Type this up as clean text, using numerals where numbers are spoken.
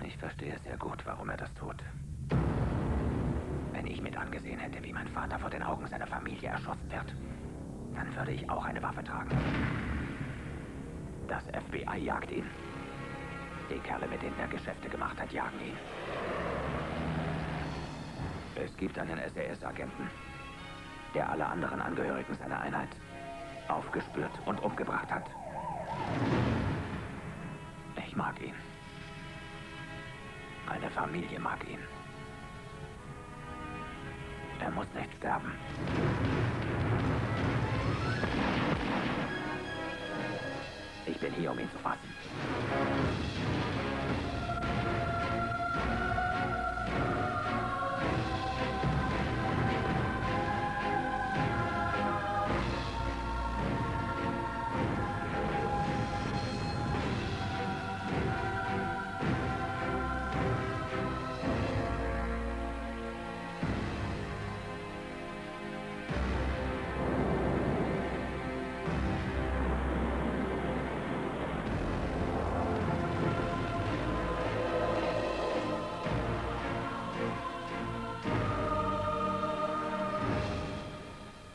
Ich verstehe sehr gut, warum er das tut. Wenn ich mit angesehen hätte, wie mein Vater vor den Augen seiner Familie erschossen wird, dann würde ich auch eine Waffe tragen. Das FBI jagt ihn. Die Kerle, mit denen er Geschäfte gemacht hat, jagen ihn. Es gibt einen SAS-Agenten, der alle anderen Angehörigen seiner Einheit aufgespürt und umgebracht hat. Ich mag ihn. Meine Familie mag ihn. Er muss nicht sterben. Ich bin hier, um ihn zu fassen.